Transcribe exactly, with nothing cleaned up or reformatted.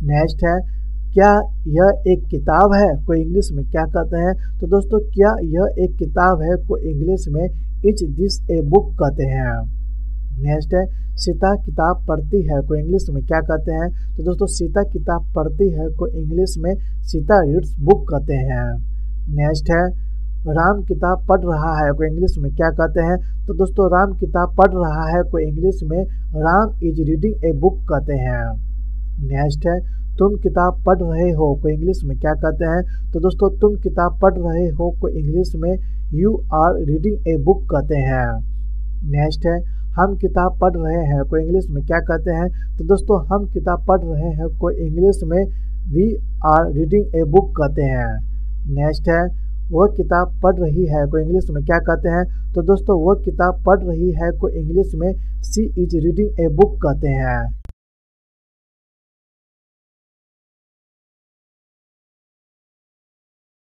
Next है क्या यह एक किताब है, को इंग्लिश में क्या कहते हैं। तो दोस्तों क्या यह एक किताब है को इंग्लिश में इज दिस ए बुक कहते हैं। नेक्स्ट है सीता किताब पढ़ती है को इंग्लिश में क्या कहते हैं। तो दोस्तों सीता किताब पढ़ती है को इंग्लिश में सीता रीड्स बुक कहते हैं। नेक्स्ट है राम किताब पढ़ रहा है को इंग्लिश में क्या कहते हैं। तो दोस्तों राम किताब पढ़ रहा है को इंग्लिश में Ram is reading a book कहते हैं। नेक्स्ट है तुम किताब पढ़ रहे हो को इंग्लिश में क्या कहते हैं। तो दोस्तों तुम किताब पढ़ रहे हो को इंग्लिश में you are reading a book कहते हैं। नेक्स्ट है हम किताब पढ़ रहे हैं को इंग्लिश में क्या कहते हैं। तो दोस्तों हम किताब पढ़ रहे हैं को इंग्लिश में we are reading a book कहते हैं। नेक्स्ट है वह किताब पढ़ रही है को इंग्लिश में क्या कहते हैं। तो दोस्तों वह किताब पढ़ रही है को इंग्लिश में she is reading a book कहते हैं।